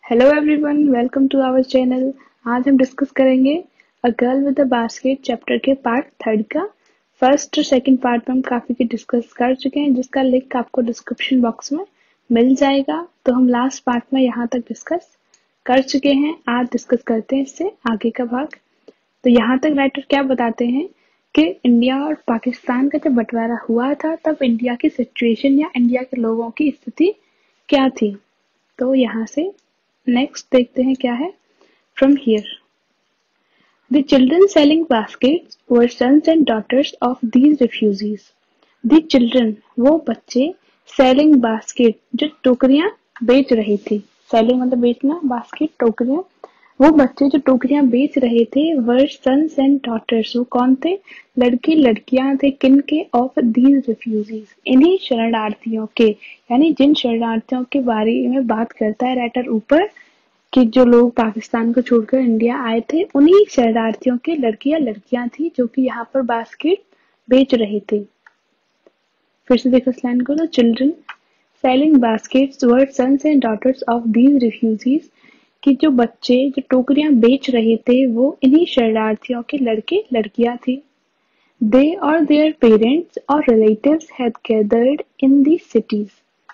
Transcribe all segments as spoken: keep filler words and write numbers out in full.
Hello everyone, welcome to our channel. आज हम discuss करेंगे a girl with a basket chapter के part third का। फर्स्ट और सेकंड पार्ट में हम काफी कुछ डिस्कस कर चुके हैं, जिसका लिंक आपको डिस्क्रिप्शन बॉक्स में मिल जाएगा। तो हम लास्ट पार्ट में यहाँ तक डिस्कस कर चुके हैं। आज डिस्कस करते हैं इससे आगे का भाग। तो यहाँ तक राइटर क्या बताते हैं कि इंडिया और पाकिस्तान का जब बंटवारा हुआ था तब इंडिया की सिचुएशन या इंडिया के लोगों की स्थिति क्या थी। तो यहाँ से नेक्स्ट देखते हैं क्या है। From here the children selling baskets were sons and daughters of these refugees. The children वो बच्चे, सेलिंग बास्केट जो टोकरियां बेच रही थी। सेलिंग मतलब बेचना, बास्केट टोकरियां। वो बच्चे जो टोकरियां बेच रहे थे वर सन्स एंड डॉटर्स, वो कौन थे? लड़के लड़कियां थे। किन के? ऑफ दीज रिफ्यूजीज, इन्हीं शरणार्थियों के। यानी जिन शरणार्थियों के बारे में बात करता है राइटर ऊपर कि जो लोग पाकिस्तान को छोड़कर इंडिया आए थे, उन्हीं शरणार्थियों के लड़के या लड़कियां थी जो कि यहाँ पर बास्केट बेच रहे थे। फिर से देखो इस लाइन को। तो children selling baskets were sons and daughters of these refugees, कि जो बच्चे जो टोकरियां बेच रहे थे वो इन्हीं शरणार्थियों के लड़के लड़कियां थी। दे और देयर पेरेंट्स और relatives had gathered in the cities.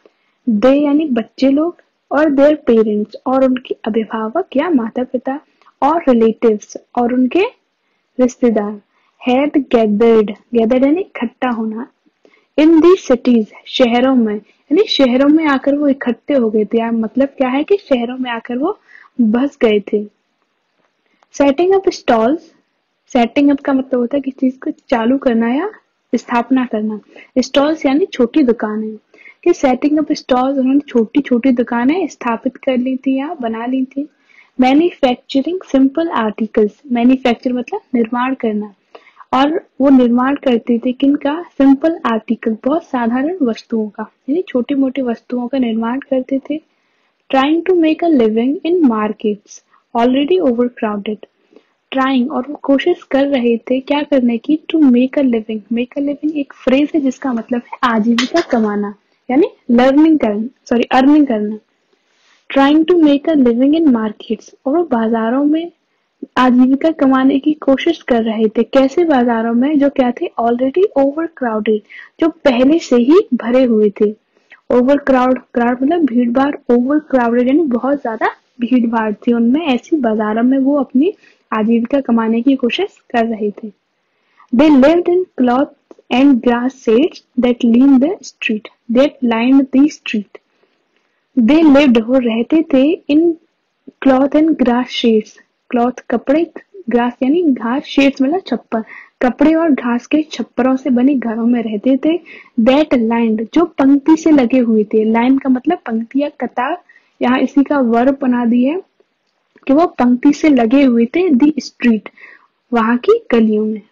They यानी बच्चे लोग, और देयर पेरेंट्स और उनके अभिभावक या माता पिता, और रिलेटिव्स और उनके रिश्तेदार, हैड गैदर्ड, गैदर्ड यानी इकट्ठा होना, इन दी सिटीज शहरों में, यानी शहरों में आकर वो इकट्ठे हो गए थे। यार मतलब क्या है कि शहरों में आकर वो बस गए थे। Setting up stalls, setting up का मतलब होता है किसी चीज को चालू करना या स्थापना करना। स्टॉल्स यानी छोटी दुकानें, कि सेटिंग अप स्टॉल्स, उन्होंने छोटी छोटी दुकानें स्थापित कर ली थी या बना ली थी। मैन्युफैक्चरिंग सिंपल आर्टिकल्स, मैन्युफैक्चर मतलब निर्माण करना, और वो निर्माण करते थे किनका? सिंपल आर्टिकल, बहुत साधारण वस्तुओं का, यानी छोटी मोटी वस्तुओं का निर्माण करते थे। Trying to make a living in markets already over crowded, trying और वो कोशिश कर रहे थे क्या करने की? To make a living, make a living एक फ्रेज है जिसका मतलब है आजीविका कमाना, यानी लर्निंग करना, सॉरी अर्निंग करना। Trying to make a living in markets, और वो बाजारों में आजीविका कमाने की कोशिश कर रहे थे। कैसे बाजारों में? जो क्या थे? ऑलरेडी ओवर क्राउडेड, जो पहले से ही भरे हुए थे। ओवर क्राउड, क्राउड मतलब भीड़ भाड़, ओवर क्राउडेड यानी बहुत ज्यादा भीड़ भाड़ थी उनमें, ऐसी बाजारों में वो अपनी आजीविका कमाने की कोशिश कर रहे थे। They lived in cloth and grass sheds that lean the street, that lined the street. They lived वो रहते थे, in cloth and grass sheds, cloth कपड़े, ग्रास यानी घास, शेड्स मतलब छप्पर, कपड़े और घास के छप्परों से बने घरों में रहते थे। दैट लाइंड जो पंक्ति से लगे हुए थे, लाइन का मतलब पंक्ति या कतार, यहाँ इसी का वर्ब बना दिया है कि वो पंक्ति से लगे हुए थे। दी स्ट्रीट वहां की गलियों में।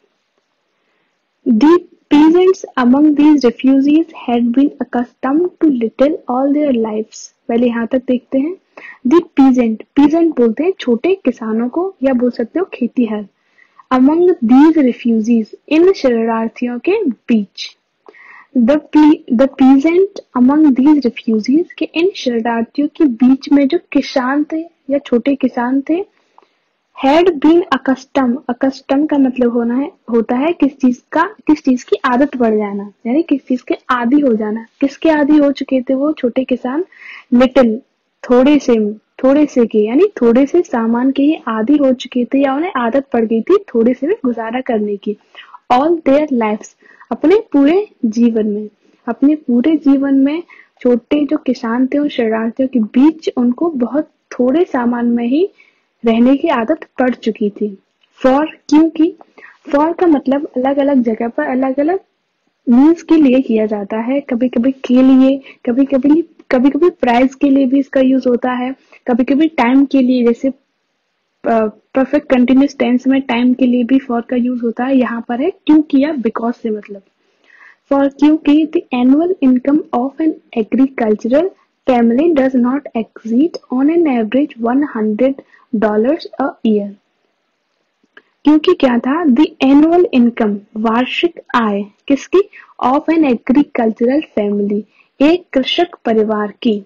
दी peasants among these refugees had been accustomed to little all their lives। पहले यहाँ तक देखते हैं। दी peasant, peasant बोलते हैं छोटे किसानों को, या बोल सकते हो खेतीहर। among these refugees, इन शरणार्थियों के बीच। the the peasant among these refugees, के इन शरणार्थियों के बीच में जो किसान थे या छोटे किसान थे। हैड बीन अकस्टम, अकस्टम का मतलब होना है, होता है किस चीज का, किस चीज की आदत पड़ जाना, यानी किस चीज के आदी हो जाना। किसके आदी हो चुके थे वो छोटे किसान? लिटिल, थोड़े से, थोड़े से के, यानी थोड़े से सामान के ही आदी हो चुके थे, या उन्हें आदत पड़ गई थी थोड़े से में गुजारा करने की। ऑल देयर लाइफ्स, अपने पूरे जीवन में, अपने पूरे जीवन में छोटे जो किसान थे उन शरणार्थियों के बीच उनको बहुत थोड़े सामान में ही रहने की आदत पड़ चुकी थी। फॉर, क्योंकि, फॉर का मतलब अलग अलग जगह पर अलग अलग मीन्स के लिए किया जाता है। कभी कभी के लिए, कभी कभी कभी कभी प्राइस के लिए भी इसका यूज होता है, कभी कभी टाइम के लिए, जैसे परफेक्ट कंटिन्यूस टेंस में टाइम के लिए भी फॉर का यूज होता है। यहाँ पर है क्योंकि या बिकॉज से मतलब। फॉर क्योंकि the annual income of an agricultural family does not exceed on an average one hundred dollars a year। क्योंकि क्या था? द एनुअल इनकम, वार्षिक आय, किसकी? ऑफ एन एग्रीकल्चरल फैमिली, एक कृषक परिवार की।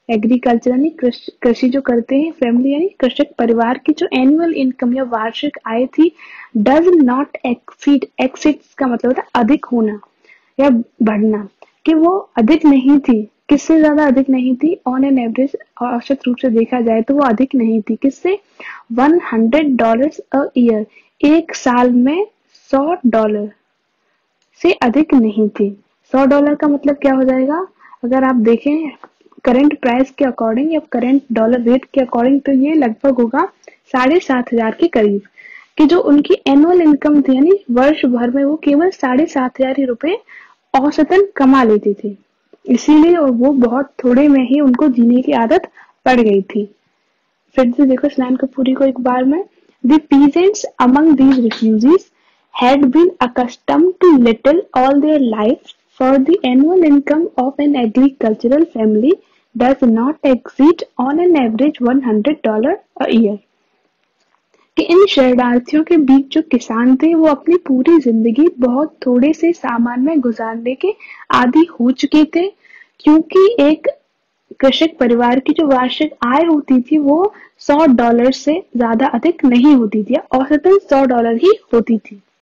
एग्रीकल्चर यानी कृषि कृषि जो करते हैं, फैमिली यानी कृषक परिवार की जो एनुअल इनकम या वार्षिक आय थी, डज नॉट एक्सीड, एक्सीड का मतलब होता है अधिक होना या बढ़ना, कि वो अधिक नहीं थी। किससे ज्यादा अधिक नहीं थी? ऑन एन एवरेज, औसत रूप से देखा जाए तो वो अधिक नहीं थी। किससे? One hundred dollar a year, एक साल में सौ डॉलर से अधिक नहीं थी। सौ डॉलर का मतलब क्या हो जाएगा? अगर आप देखें करंट प्राइस के अकॉर्डिंग या करंट डॉलर रेट के अकॉर्डिंग, तो ये लगभग होगा साढ़े सात हजार के करीब, कि जो उनकी एनुअल इनकम थी, यानी वर्ष भर में वो केवल साढ़े सात हजार ही रुपए औसतन कमा लेती थी। इसीलिए और वो बहुत थोड़े में ही उनको जीने की आदत पड़ गई थी। फिर से देखो इस लाइन को पूरी को एक बार में। The peasants among these refugees had been accustomed to little all their lives, for the annual income of an agricultural family does not exceed on an average one hundred dollars a year. कि इन शरणार्थियों के बीच जो किसान थे वो अपनी पूरी जिंदगी बहुत थोड़े से सामान में गुजारने के आदी हो चुके थे, क्योंकि एक कृषक परिवार की जो वार्षिक आय होती थी वो सौ डॉलर से ज्यादा अधिक नहीं होती थी, औसतन सौ डॉलर ही होती थी।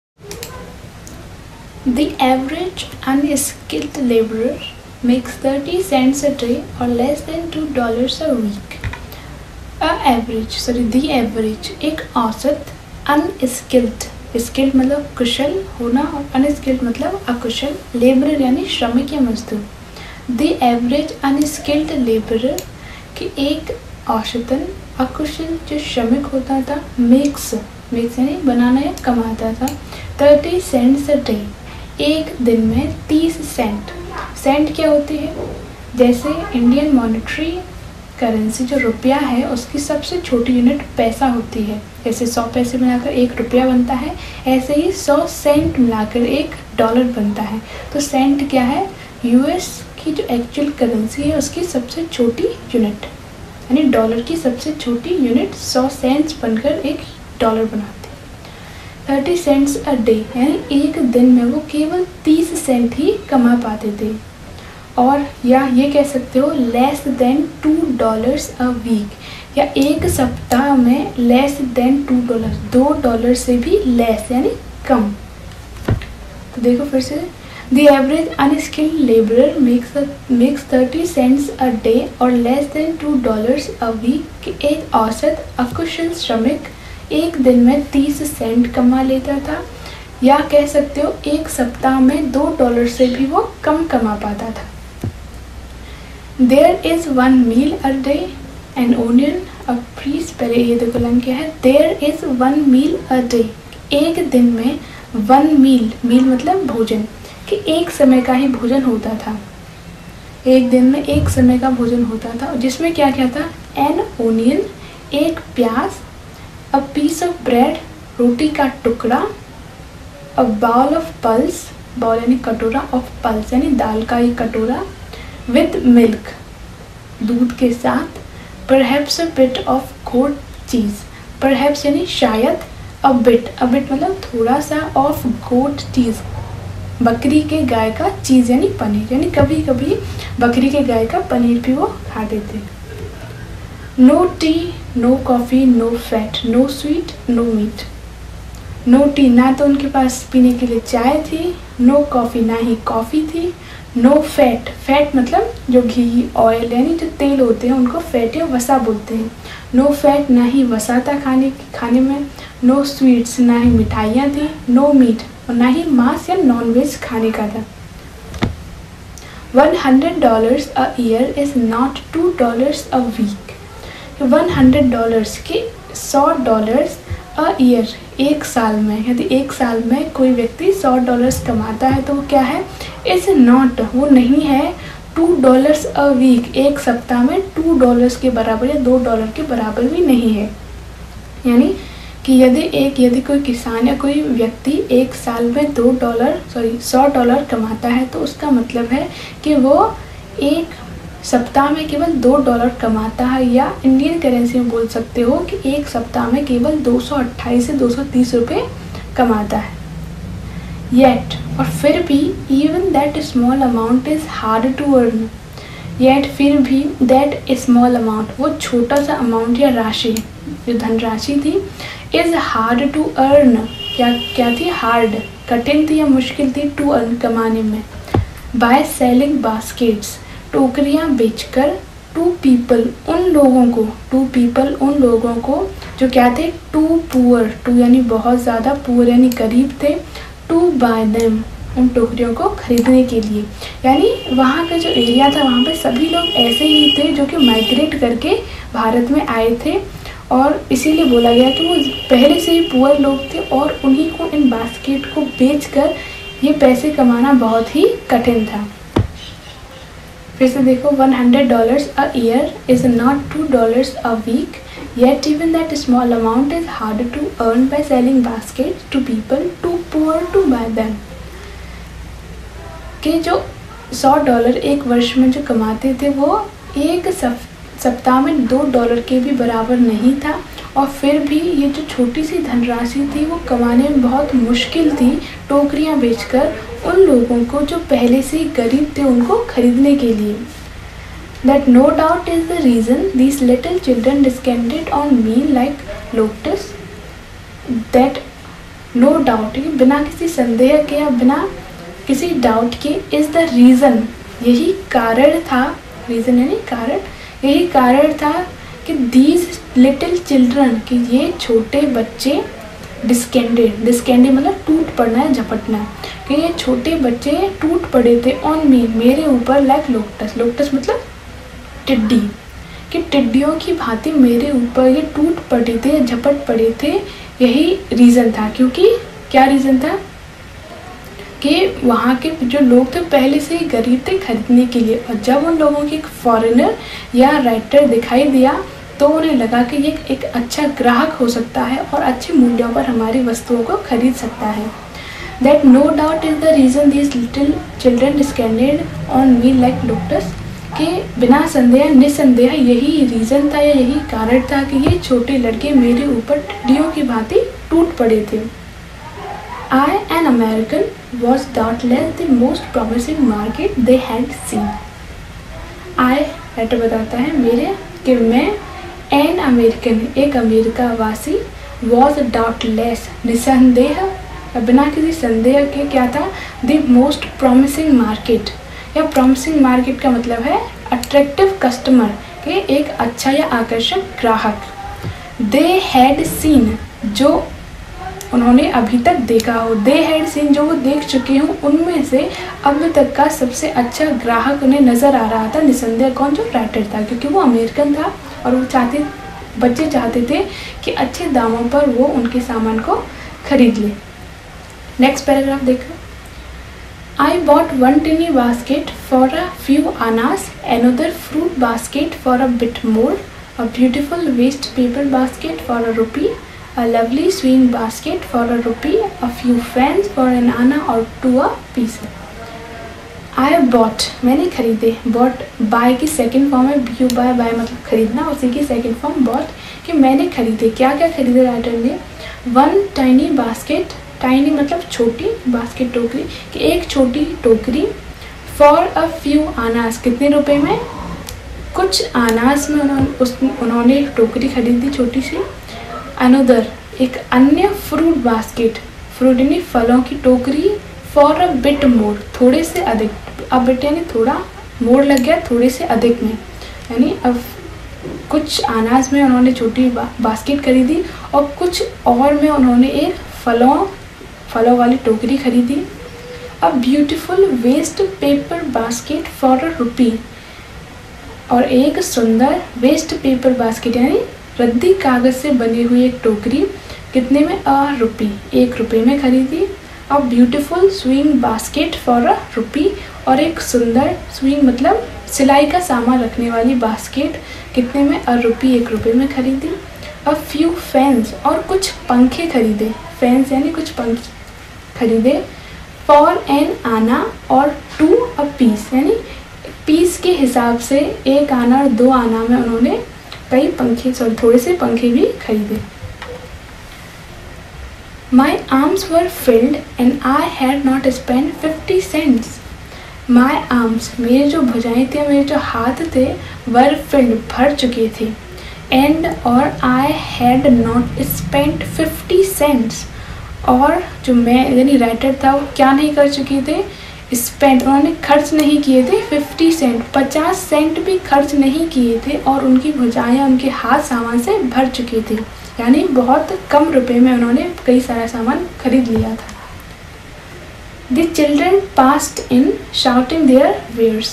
The average unskilled laborer makes thirty cents a day or less than two dollars a week. A average, sorry, the average एक औसत unskilled, skilled मतलब कुशल होना और unskilled मतलब अकुशल, laborer यानी श्रमिक या मजदूर। The average unskilled laborer कि एक औसतन अकुशल जो श्रमिक होता था, makes makes यानी बनाना या कमाता था, thirty cents a day, एक दिन में तीस सेंट। सेंट क्या होती है? जैसे इंडियन मॉनेटरी करेंसी जो रुपया है उसकी सबसे छोटी यूनिट पैसा होती है, जैसे सौ पैसे मिलाकर एक रुपया बनता है, ऐसे ही सौ सेंट मिलाकर एक डॉलर बनता है। तो सेंट क्या है? यूएस की जो एक्चुअल करेंसी है उसकी सबसे छोटी यूनिट, यानी डॉलर की सबसे छोटी यूनिट सौ सेंट्स बनकर एक डॉलर बनाती है। थर्टी सेंट्स अ डे यानी एक दिन में वो केवल तीस सेंट ही कमा पाते थे। और या ये कह सकते हो less than two dollars a week, या एक सप्ताह में लेस देन टू डॉलर, दो डॉलर से भी लेस यानी कम। तो देखो फिर से, the average unskilled labourer makes makes thirty cents a day और less than two dollars a week, कि एक औसत अकुशल श्रमिक एक दिन में तीस सेंट कमा लेता था, या कह सकते हो एक सप्ताह में दो डॉलर से भी वो कम कमा पाता था। There is one meal a day an onion a piece, पहले ये देखो लाइन क्या है, there is one meal a day, एक दिन में वन मील, मील मतलब भोजन, कि एक समय का ही भोजन होता था, एक दिन में एक समय का भोजन होता था, जिसमें क्या क्या था? एन ओनियन एक प्याज, अ पीस ऑफ ब्रेड रोटी का टुकड़ा, a bowl of pulse, bowl यानी कटोरा, ऑफ पल्स यानी दाल का एक कटोरा, विद मिल्क दूध के साथ, perhaps a bit of goat cheese, perhaps यानी शायद, अ बिट, अ बिट मतलब थोड़ा सा, ऑफ गोट चीज़ बकरी के गाय का चीज़ यानी पनीर, यानी कभी कभी बकरी के गाय का पनीर भी वो खाते थे। No tea, no coffee, no fat, no sweet, no meat. No tea, ना तो उनके पास पीने के लिए चाय थी, नो कॉफ़ी, ना ही कॉफ़ी थी, नो फैट, फैट मतलब जो घी ऑयल यानी जो तेल होते हैं उनको फैट या वसा बोलते हैं, नो फैट, ना ही वसा था खाने खाने में, नो स्वीट्स, ना ही मिठाइयाँ थी, नो मीट और ना ही मांस या नॉनवेज खाने का था। One hundred dollars a year is not two dollars a week, one hundred dollars के सौ डॉलर्स अ ईयर एक साल में, यदि एक साल में कोई व्यक्ति सौ डॉलर्स कमाता है तो वो क्या है? इज़ नॉट, वो नहीं है टू डॉलर्स अ वीक, एक सप्ताह में टू डॉलर्स के बराबर या दो डॉलर के बराबर भी नहीं है। यानी कि यदि एक यदि कोई किसान या कोई व्यक्ति एक साल में दो डॉलर सॉरी सौ डॉलर कमाता है तो उसका मतलब है कि वो एक सप्ताह में केवल दो डॉलर कमाता है, या इंडियन करेंसी में बोल सकते हो कि एक सप्ताह में केवल दो सौ अट्ठाईस से दो सौ तीस रुपये कमाता है। येट, और फिर भी, even that small amount is hard to earn, yet फिर भी दैट स्मॉल अमाउंट, वो छोटा सा अमाउंट या राशि जो धनराशि थी, इज़ हार्ड टू अर्न, क्या क्या थी, हार्ड, कठिन थी या मुश्किल थी, टू अर्न, कमाने में, बाय सेलिंग बास्केट्स, टोकरियाँ बेचकर, टू पीपल, उन लोगों को, टू पीपल, उन लोगों को जो क्या थे, टू पुअर, टू यानी बहुत ज़्यादा, पुअर यानी गरीब थे, टू बाय देम, उन टोकरियों को खरीदने के लिए। यानी वहाँ का जो एरिया था वहाँ पे सभी लोग ऐसे ही थे जो कि माइग्रेट करके भारत में आए थे, और इसीलिए बोला गया कि वो पहले से ही पुअर लोग थे और उन्हीं को इन बास्केट को बेचकर ये पैसे कमाना बहुत ही कठिन था। फिर से देखो, one hundred dollars a year is not two dollars a week, yet even that small amount is hard to earn by selling basket to people too poor to buy them. कि जो सौ डॉलर एक वर्ष में जो कमाते थे वो एक सप्ताह में दो डॉलर के भी बराबर नहीं था, और फिर भी ये जो छोटी सी धनराशि थी वो कमाने में बहुत मुश्किल थी, टोकरियाँ बेचकर उन लोगों को जो पहले से ही गरीब थे उनको खरीदने के लिए। That no doubt is the reason these little children descended on me like locusts. That no doubt, बिना किसी संदेह के या बिना किसी डाउट के, इज़ द रीज़न, यही कारण था, रीज़न यानी कारण, यही कारण था कि दीज लिटिल चिल्ड्रन, कि ये छोटे बच्चे, डिस्केंडेड, डिस्केंडेड मतलब टूट पड़ना है, झपटना, कि ये छोटे बच्चे टूट पड़े थे ऑन मी, मेरे ऊपर, लाइक लोकटस, लोकटस मतलब टिड्डी, कि टिड्डियों की भांति मेरे ऊपर ये टूट पड़े थे, झपट पड़े थे। यही रीज़न था, क्योंकि क्या रीज़न था कि वहाँ के जो लोग थे पहले से ही गरीब थे खरीदने के लिए, और जब उन लोगों की एक फॉरेनर या राइटर दिखाई दिया तो उन्हें लगा कि ये एक अच्छा ग्राहक हो सकता है और अच्छे मूल्यों पर हमारी वस्तुओं को खरीद सकता है। That no doubt is the reason these little children descended on me like locusts, कि बिना संदेह, निसंदेह यही रीज़न था या यही कारण था कि ये छोटे लड़के मेरे ऊपर टिड्डियों की भांति टूट पड़े थे। I, an American, was doubtless the most promising market they had seen. I, writer बताता है मेरे, कि मैं, an American, एक अमेरिका वासी, was doubtless, निसंदेह, बिना किसी संदेह के क्या था, the most promising market, या promising market का मतलब है attractive customer, के एक अच्छा या आकर्षक ग्राहक। They had seen, जो उन्होंने अभी तक देखा हो, दे हैड सीन, जो वो देख चुके हों, उनमें से अब तक का सबसे अच्छा ग्राहक उन्हें नज़र आ रहा था, निसंदेह कौन, जो राइटर था, क्योंकि वो अमेरिकन था और वो चाहते, बच्चे चाहते थे कि अच्छे दामों पर वो उनके सामान को खरीद ले। नेक्स्ट पैराग्राफ देखो, I bought one tiny basket for a few annas, another fruit basket for a bit more, a beautiful waste paper basket for a rupee, a lovely sewing basket for a rupee, a few fans for an anna or to a piece. I bought, मैंने खरीदे, bought buy की second form है, you buy, buy मतलब खरीदना, उसी की second form bought, कि मैंने खरीदे, क्या क्या खरीदे राइटर ने, वन टाइनी बास्केट, टाइनी मतलब छोटी, बास्केट टोकरी, कि एक छोटी टोकरी, फॉर अ फ्यू आनास, कितने रुपए में, कुछ आनास में उन्होंने उस उन्होंने टोकरी खरीदी छोटी सी, अनदर, एक अन्य फ्रूट बास्केट, फ्रूट यानी फलों की टोकरी, फॉर अ बिट मोर, थोड़े से अधिक, अब बिट यानी थोड़ा, मोर लग गया थोड़े से अधिक में, यानी अब कुछ अनाज में उन्होंने छोटी बा, बास्केट खरीदी और कुछ और में उन्होंने एक फलों फलों वाली टोकरी खरीदी। A beautiful waste paper basket for a rupee, और एक सुंदर वेस्ट पेपर बास्केट यानी रद्दी कागज़ से बनी हुई एक टोकरी, कितने में, अ रुपी, एक रुपये में खरीदी। A beautiful swing basket for a rupee, और एक सुंदर, स्विंग मतलब सिलाई का सामान रखने वाली बास्केट, कितने में, अ रुपी, एक रुपये में खरीदी। अ फ्यू फैंस, और कुछ पंखे खरीदे, फैंस यानी कुछ पंखे खरीदे, फॉर एन आना और टू अ पीस, यानी पीस के हिसाब से एक आना और दो आना में उन्होंने कई पंखे, सॉरी थोड़े से पंखे भी खरीदे। My arms were filled and I had not spend fifty cents, my arms, मेरे जो भुजाएं थे, मेरे जो हाथ थे, वर फिल्ड, भर चुके थे, एंड और I had not spent fifty cents, और जो मैं यानी राइटर था वो क्या नहीं कर चुके थे, स्पेंट, उन्होंने खर्च नहीं किए थे फिफ्टी सेंट, पचास सेंट भी खर्च नहीं किए थे, और उनकी भुजाएं, उनके हाथ सामान से भर चुके थे, यानी बहुत कम रुपए में उन्होंने कई सारा सामान खरीद लिया था। The children passed in shouting their wares.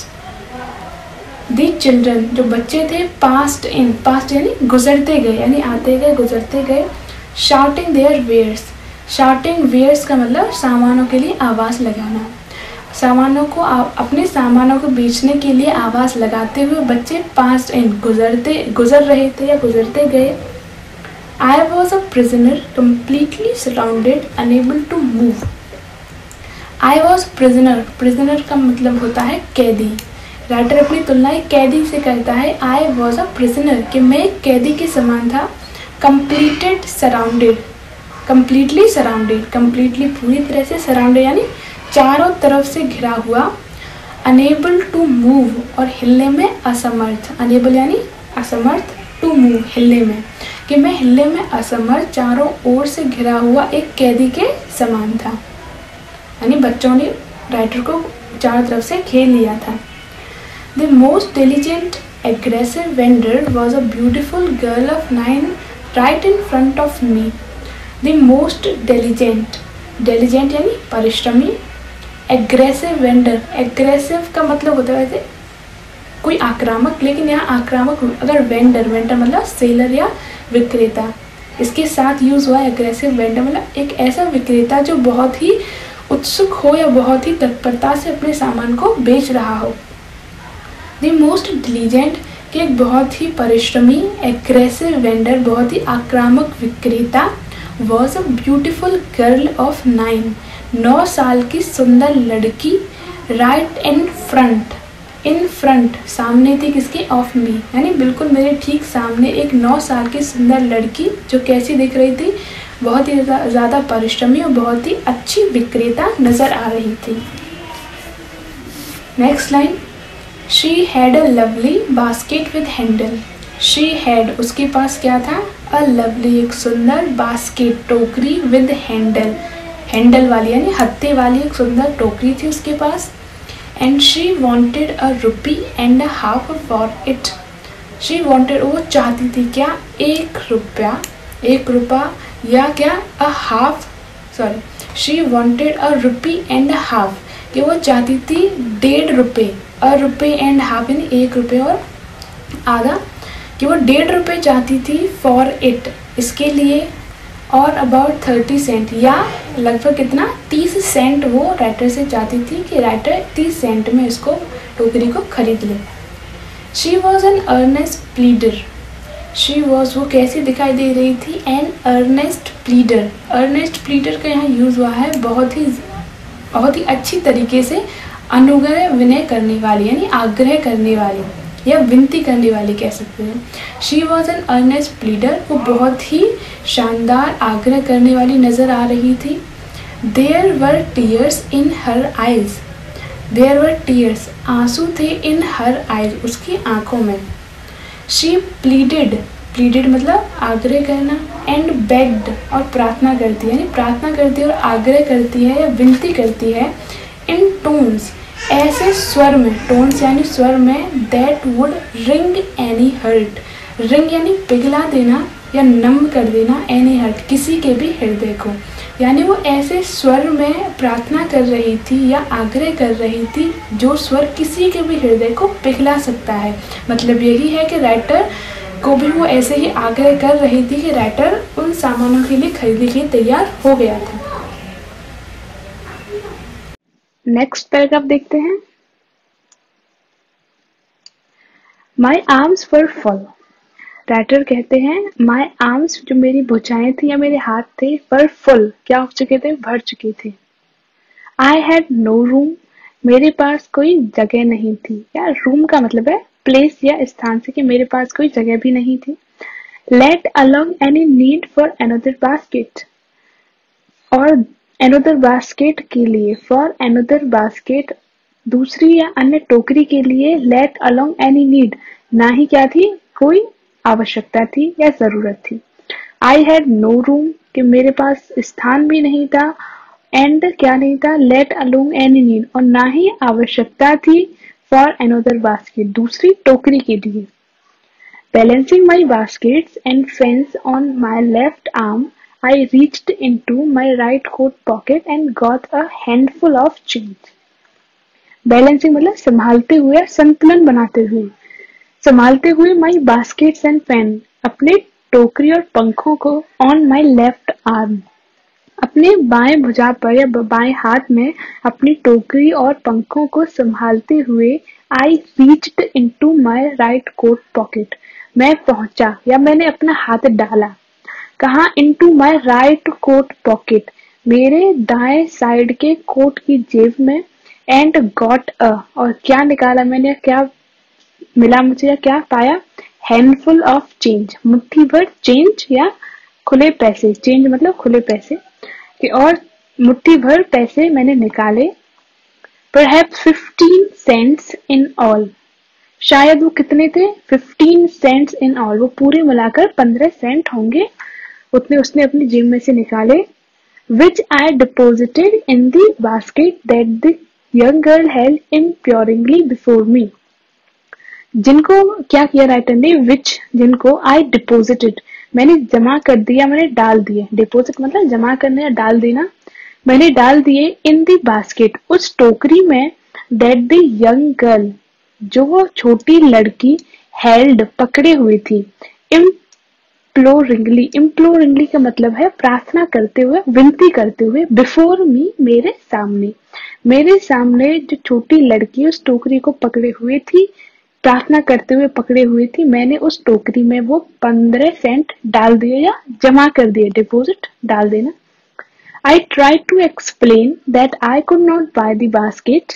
The children, जो बच्चे थे, passed in, passed यानी गुजरते गए, यानी आते गए, गुजरते गए, shouting their wares, shouting wares का मतलब सामानों के लिए आवाज़ लगाना, सामानों को, अपने सामानों को बेचने के लिए आवाज़ लगाते हुए बच्चे passed in, गुजरते गुजर रहे थे या गुजरते गए। I was a prisoner, completely surrounded, unable to move. I was prisoner, prisoner का मतलब होता है कैदी। राइटर अपनी तुलना एक कैदी से करता है। आई वॉज अ प्रिजनर, कि मैं एक कैदी के समान था। Completed surrounded, completely surrounded, completely पूरी तरह से सराउंडेड यानी चारों तरफ से घिरा हुआ। अनेबल टू मूव, और हिलने में असमर्थ, अनेबल यानी असमर्थ, टू मूव हिलने में, कि मैं हिलने में असमर्थ, चारों ओर से घिरा हुआ एक कैदी के समान था, यानी बच्चों ने राइटर को चारों तरफ से घेर लिया था। The most diligent aggressive vendor was a beautiful girl of nine right in front of me. The most diligent, diligent यानी परिश्रमी, एग्रेसिव वेंडर, एग्रेसिव का मतलब होता है वैसे कोई आक्रामक, लेकिन यहाँ आक्रामक अगर वेंडर, वेंडर मतलब सेलर या विक्रेता, इसके साथ यूज हुआ एग्रेसिव वेंडर, मतलब एक ऐसा विक्रेता जो बहुत ही उत्सुक हो या बहुत ही तत्परता से अपने सामान को बेच रहा हो। द मोस्ट डिलीजेंट, कि एक बहुत ही परिश्रमी, एग्रेसिव वेंडर, बहुत ही आक्रामक विक्रेता, was a beautiful girl of nine, नौ साल की सुंदर लड़की, right in front, in front सामने थी किसके, ऑफ मी, यानी बिल्कुल मेरे ठीक सामने एक नौ साल की सुंदर लड़की, जो कैसी दिख रही थी, बहुत ही ज़्यादा परिश्रमी और बहुत ही अच्छी विक्रेता नज़र आ रही थी। Next line, she had a lovely basket with handle. She had, उसके पास क्या था, अ लवली, एक सुंदर, बास्केट, टोकरी, विद हैंडल, हैंडल वाली यानी हत्थे वाली एक सुंदर टोकरी थी उसके पास। And she wanted a rupee and a half for it. She wanted, वो चाहती थी क्या, एक रुपया, एक रुपया या क्या, a half, sorry she wanted a rupee and a half, कि वो चाहती थी डेढ़ रुपये, अ रुपये एंड हाफ यानी एक रुपये और आधा, कि वो डेढ़ रुपये चाहती थी फॉर इट, इसके लिए, और अबाउट थर्टी सेंट, या लगभग कितना, तीस सेंट वो राइटर से चाहती थी कि राइटर तीस सेंट में इसको, टोकरी को खरीद ले। She was an earnest pleader, she was, वो कैसी दिखाई दे रही थी, an earnest pleader, earnest pleader का यहाँ यूज़ हुआ है बहुत ही बहुत ही अच्छी तरीके से अनुग्रह विनय करने वाली, यानी आग्रह करने वाली या विनती करने वाली कह सकते हैं। She was an earnest pleader, वो बहुत ही शानदार आग्रह करने वाली नज़र आ रही थी। There were tears in her eyes, there were tears, आंसू थे, इन हर आइज, उसकी आंखों में। शी प्लीडेड, प्लीडेड मतलब आग्रह करना, एंड बेग्ड, और प्रार्थना करती है, यानी प्रार्थना करती है और आग्रह करती है या विनती करती है, इन टोन्स, ऐसे स्वर में, टोन्स यानी स्वर में, that would ring any heart, ring यानी पिघला देना या नम कर देना, एनी हर्ट, किसी के भी हृदय को, यानी वो ऐसे स्वर में प्रार्थना कर रही थी या आग्रह कर रही थी जो स्वर किसी के भी हृदय को पिघला सकता है। मतलब यही है कि राइटर को भी वो ऐसे ही आग्रह कर रही थी कि राइटर उन सामानों के लिए खरीदने के लिए तैयार हो गया था। नेक्स्ट पैराग्राफ देखते हैं। My arms were full, writer कहते हैं माई आर्म्स, जो मेरी भुजाएं थी या मेरे हाथ थे, वर फुल, क्या हो चुके थे, भर चुके थे। आई हैड नो रूम, मेरे पास कोई जगह नहीं थी, या रूम का मतलब है प्लेस या स्थान से, कि मेरे पास कोई जगह भी नहीं थी। Let alone any need for another basket, और अनदर बास्केट के लिए, फॉर अनदर बास्केट दूसरी या अन्य टोकरी के लिए लेट अलोंग एनी नीड, ना ही क्या थी, कोई आवश्यकता थी या जरूरत थी। आई हैड नो रूम, कि मेरे पास स्थान भी नहीं था, एंड क्या नहीं था, लेट अलोंग एनी नीड, और ना ही आवश्यकता थी फॉर अनदर बास्केट, दूसरी टोकरी के लिए। Balancing my baskets and fence on my left arm, I reached into my right coat pocket and got a handful of change. Balancing मतलब संभालते हुए, संतुलन बनाते हुए, संभालते हुए my baskets and fan, अपने टोकरी और पंखों को on my left arm, अपने बाएं भुजा पर या बाएं हाथ में अपनी टोकरी और पंखों को संभालते हुए I reached into my right coat pocket, मैं पहुंचा या मैंने अपना हाथ डाला कहा, into my right coat pocket, मेरे दाएं साइड के कोट की जेब में, and got a, और क्या निकाला मैंने, क्या मिला मुझे या क्या पाया, handful of change, मुट्ठी भर चेंज या खुले पैसे, चेंज मतलब खुले पैसे, कि और मुट्ठी भर पैसे मैंने निकाले। Perhaps fifteen cents in all, शायद वो कितने थे, fifteen cents in all, वो पूरे मिलाकर पंद्रह सेंट होंगे, उतने उसने अपनी जेब में से निकाले। Which I deposited in the basket that the young girl held imploringly before me, जिनको क्या किया राइटर ने, विच जिनको, आई डिपोजिटेड मैंने जमा कर दिया, मैंने डाल दिए, डिपोजिट मतलब जमा करने या डाल देना, मैंने डाल दिए, इन दी बास्केट, उस टोकरी में, दैट द यंग गर्ल, जो वो छोटी लड़की, हेल्ड पकड़े हुई थी, इम्प्लोरिंगली, इम्प्लोरिंगली का मतलब है प्रार्थना करते हुए, विनती करते हुए, बिफोर मी, मेरे सामने, मेरे सामने जो छोटी लड़की उस टोकरी को पकड़े हुए थी, प्रार्थना करते हुए पकड़े हुई थी, मैंने उस टोकरी में वो पंद्रह सेंट डाल दिए या जमा कर दिए, डिपोजिट डाल देना। I tried to explain that I could not buy the basket,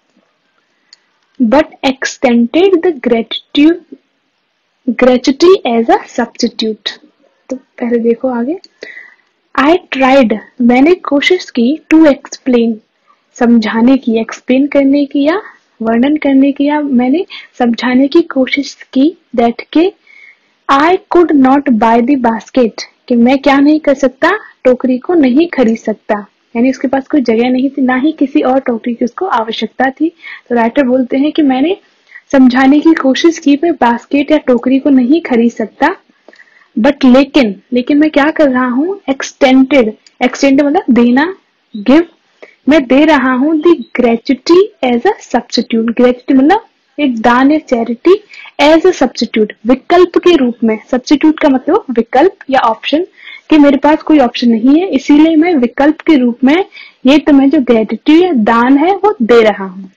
but extended the gratitude gratuity as a substitute. तो पहले देखो आगे, I tried, मैंने कोशिश की, to explain, समझाने की, एक्सप्लेन करने की या वर्णन करने की, या मैंने समझाने की कोशिश की, दैट के I could not buy the basket, कि मैं क्या नहीं कर सकता, टोकरी को नहीं खरीद सकता, यानी उसके पास कोई जगह नहीं थी, ना ही किसी और टोकरी की उसको आवश्यकता थी। तो राइटर बोलते हैं कि मैंने समझाने की कोशिश की, मैं बास्केट या टोकरी को नहीं खरीद सकता, बट लेकिन लेकिन मैं क्या कर रहा हूँ, एक्सटेंडेड, एक्सटेंडेड मतलब देना, गिव, मैं दे रहा हूँ, the gratuity as a substitute, gratuity मतलब एक दान या चैरिटी, एज अ सब्स्टिट्यूट, विकल्प के रूप में, सब्स्टिट्यूट का मतलब विकल्प या ऑप्शन, कि मेरे पास कोई ऑप्शन नहीं है, इसीलिए मैं विकल्प के रूप में ये तुम्हें जो ग्रेटिट्यूड या दान है वो दे रहा हूँ।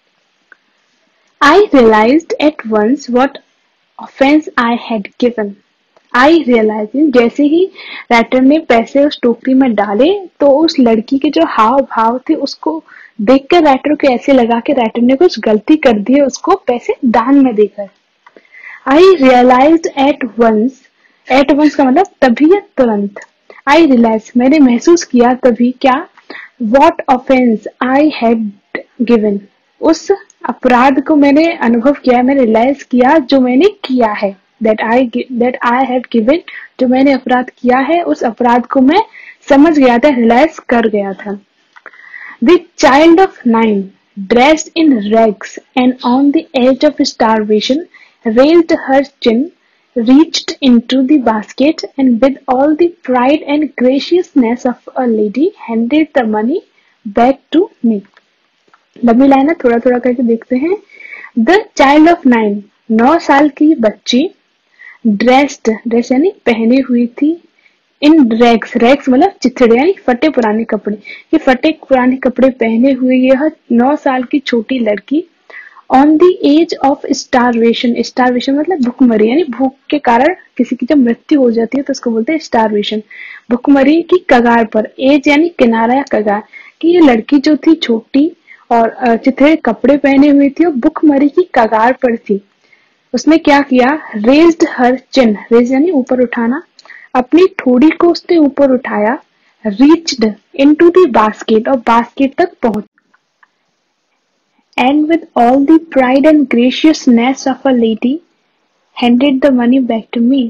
I realized at once what offense I had given. I realized, जैसे ही राइटर ने पैसे उस टोकरी में डाले तो उस लड़की के जो हाव भाव थे उसको देखकर राइटर को ऐसे लगा कि राइटर ने कुछ गलती कर दी है उसको पैसे दान में देकर। I realized at once, at once का मतलब तभी या तुरंत। I realized, मैंने महसूस किया तभी क्या, what offense I had given, उस अपराध को मैंने अनुभव किया, मैंने रियलाइज किया जो मैंने किया है, that I that I had given, जो मैंने अपराध किया है उस अपराध को मैं समझ गया था, रियलाइज कर गया था। The child of nine, dressed in rags and on the edge of starvation, raised her chin, reached into the basket, and with all the pride and graciousness of a lady, handed the money back to me. लंबी line है, थोड़ा थोड़ा करके देखते हैं। The child of nine, नौ साल की बच्ची, ड्रेस्ड, ड्रेस यानी पहनी हुई थी, इन रैग्स, रैग्स मतलब चिथड़े यानी फटे पुराने कपड़े, ये फटे पुराने कपड़े पहने हुए यह नौ साल की छोटी लड़की, on the edge of starvation, starvation मतलब भूखमरी, यानी भूख के कारण किसी की जब मृत्यु हो जाती है तो उसको बोलते हैं स्टारवेशन, भूखमरी की कगार पर, एज यानी किनारा या कगार, कि ये लड़की जो थी छोटी और चिथड़े कपड़े पहने हुई थी और भूखमरी की कगार पर थी। उसने क्या किया, रेज्ड हर चिन, रेज यानी ऊपर उठाना, अपनी ठोड़ी को उसने ऊपर उठाया, रीच्ड इनटू द बास्केट, और बास्केट तक पहुंच, and with all the pride and graciousness of a lady, handed the money back to me.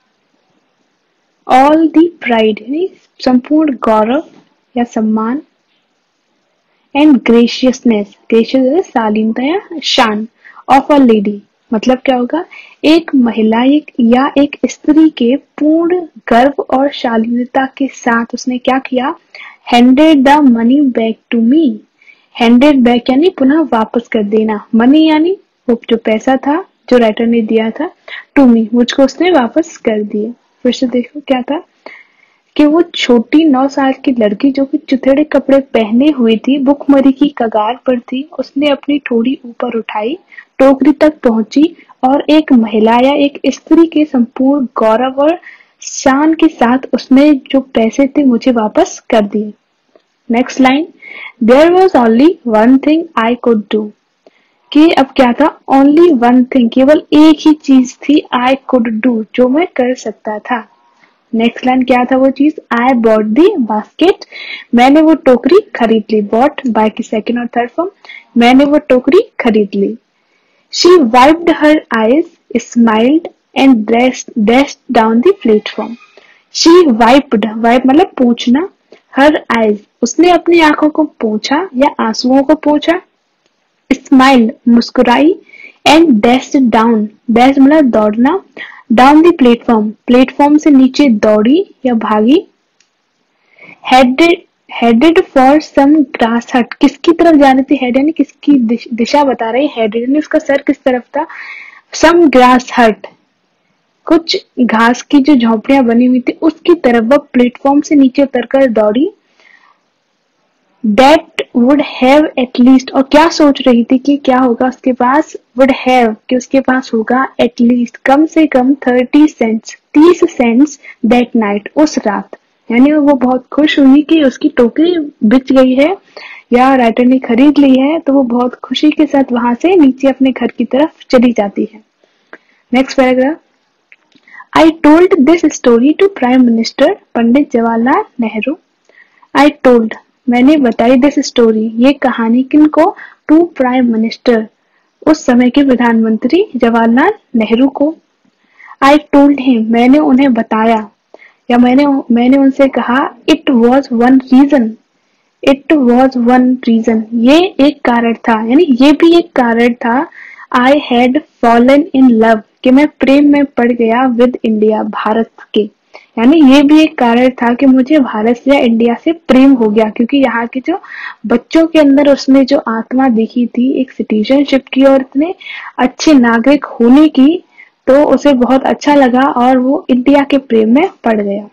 All the pride यानी संपूर्ण गौरव या सम्मान, and graciousness, gracious शालीनता या शान, of a lady मतलब क्या होगा, एक महिला एक या एक स्त्री के पूर्ण गर्व और शालीनता के साथ उसने क्या किया, handed the money back to me. handed back यानी पुनः वापस कर देना, money यानी वो जो पैसा था जो राइटर ने दिया था, to me मुझको उसने वापस कर दिया. फिर से देखो क्या था कि वो छोटी नौ साल की लड़की जो कि चुथेड़े कपड़े पहने हुई थी, भूखमरी की कगार पर थी, उसने अपनी ठोड़ी ऊपर उठाई, टोकरी तक पहुंची और एक महिला या एक स्त्री के संपूर्ण गौरव और शान के साथ उसने जो पैसे थे मुझे वापस कर दिए. Next line, there was only one thing I could do, कि अब क्या था, ओनली वन थिंग केवल एक ही चीज थी, आई कुड डू जो मैं कर सकता था. नेक्स्ट लाइन क्या था वो चीज, आई बॉट दी बास्केट, मैंने वो टोकरी खरीद ली. बॉट बाय की सेकेंड और थर्ड फॉर्म, मैंने वो टोकरी खरीद ली. She wiped her eyes, smiled and dashed down the platform. She wiped, wipe मतलब पोंछना, हर आईज उसने अपनी आंखों को पोंछा या आंसुओं को पोंछा, स्माइल्ड मुस्कुराई, एंड डैश्ड डाउन, डैश मतलब दौड़ना, डाउन द प्लेटफॉर्म प्लेटफॉर्म से नीचे दौड़ी या भागी. Headed headed for some grass hut, किसकी तरफ जाने थी, हेड यानी किसकी दिश, दिशा बता रही, हेडेड यानी उसका सर किस तरफ था, सम ग्रास हट कुछ घास की जो झोपड़ियां बनी हुई थी उसकी तरफ वह प्लेटफॉर्म से नीचे उतरकर दौड़ी. That would have at least, और क्या सोच रही थी कि क्या होगा उसके पास, would have कि उसके पास होगा at least कम से कम thirty cents, तीस सेंट्स that night उस रात. यानी वो बहुत खुश हुई कि उसकी टोकरी बिक गई है या राइटर ने खरीद ली है, तो वो बहुत खुशी के साथ वहां से नीचे अपने घर की तरफ चली जाती है. Next paragraph, I told this story to Prime Minister Pandit Jawaharlal Nehru. I told मैंने बताई दिस स्टोरी ये कहानी किनको, टू प्राइम मिनिस्टर उस समय के प्रधानमंत्री जवाहरलाल नेहरू को. आई टोल्ड हिम मैंने उन्हें बताया या मैंने मैंने उनसे कहा, it was one reason, it was one reason ये एक कारण था, यानी ये भी एक कारण था. I had fallen in love कि मैं प्रेम में पड़ गया विद इंडिया भारत के, यानी ये भी एक कारण था कि मुझे भारत से या इंडिया से प्रेम हो गया, क्योंकि यहाँ के जो बच्चों के अंदर उसने जो आत्मा देखी थी एक सिटीजनशिप की और इतने अच्छे नागरिक होने की, तो उसे बहुत अच्छा लगा और वो इंडिया के प्रेम में पड़ गया.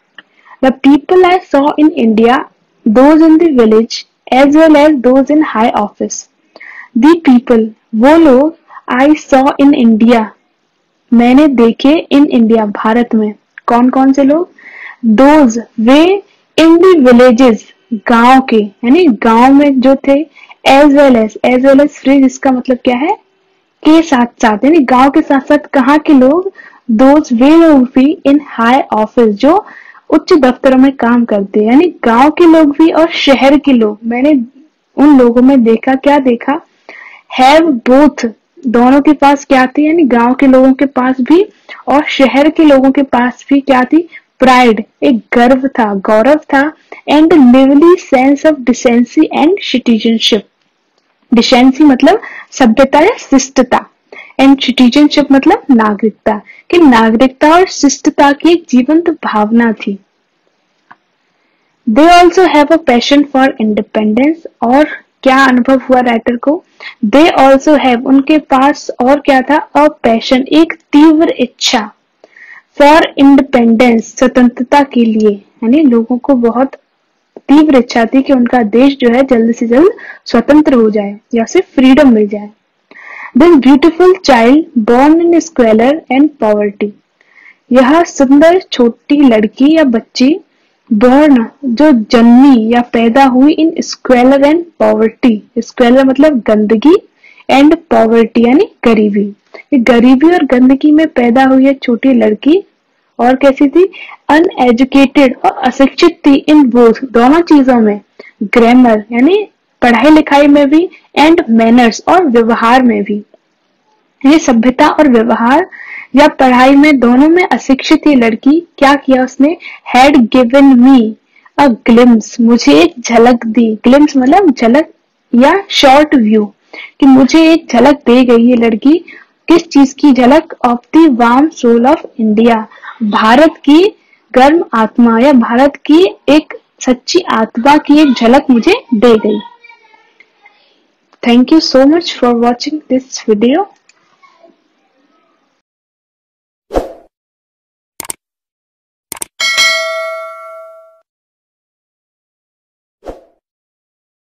The people I saw in India, those in the village as well as those in high office. The people वो लोग, आई सॉ इन इंडिया मैंने देखे, इन इंडिया भारत में, कौन कौन से लोग, those way, in the villages गांव के, यानी गांव में जो थे, as well as, as well as free जिसका मतलब क्या है, के साथ साथ, यानी गांव के साथ साथ कहाँ के लोग, दोज वे लोग भी, इन हाई ऑफिस जो उच्च दफ्तरों में काम करते हैं, यानी गांव के लोग भी और शहर के लोग. मैंने उन लोगों में देखा, क्या देखा, हैव बोथ दोनों के पास क्या थी, यानी गांव के लोगों के पास भी और शहर के लोगों के पास भी क्या थी, प्राइड एक गर्व था, गौरव था, and lively sense of decency and citizenship. Decency मतलब सभ्यता या शिष्टता, एंड सिटीजनशिप मतलब नागरिकता, कि नागरिकता और शिष्टता की एक जीवंत भावना थी. They also have a passion for independence, और क्या अनुभव हुआ राइटर को, दे ऑल्सो हैव उनके पास और क्या था, अ पैशन एक तीव्र इच्छा, फॉर इंडिपेंडेंस स्वतंत्रता के लिए, यानी लोगों को बहुत तीव्र इच्छा थी कि उनका देश जो है जल्द से जल्द स्वतंत्र हो जाए या उसे फ्रीडम मिल जाए. This beautiful child born in squalor and poverty, यह सुंदर छोटी लड़की या बच्ची, बोर्न जो जन्मी या पैदा हुई, इन स्क्वेलर एंड पॉवर्टी, स्क्वेलर मतलब गंदगी, एंड पॉवर्टी यानी गरीबी. ये गरीबी और गंदगी में पैदा हुई है छोटी लड़की, और कैसी थी, अनएजुकेटेड और अशिक्षित थी, इन बोथ दोनों चीजों में, ग्रामर यानी पढ़ाई लिखाई में भी एंड मैनर्स और व्यवहार में भी। ये सभ्यता और व्यवहार या पढ़ाई में दोनों में अशिक्षित ये लड़की क्या किया उसने, had given me a glimpse, मुझे एक झलक दी, ग्लिम्स मतलब झलक या शॉर्ट व्यू, कि मुझे एक झलक दे गई ये लड़की, किस चीज की झलक, of the warm soul of India, भारत की गर्म आत्मा या भारत की एक सच्ची आत्मा की एक झलक मुझे दे गई। Thank you so much for watching this video.